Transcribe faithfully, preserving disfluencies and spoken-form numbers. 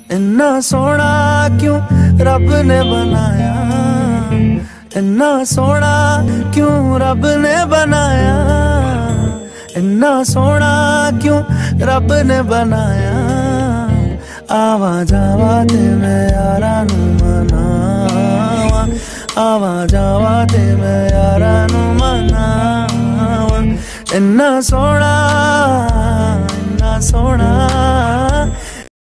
इन्ना सोना क्यों रब ने बनाया, इन्ना सोना क्यों रब ने बनाया, इन्ना सोना क्यों रब ने बनाया। आवा जावा ते मैं यारा नू मनावा, आवा जावा ते मैं यारा नू मनावा। इन्ना सोना, इन्ना सोना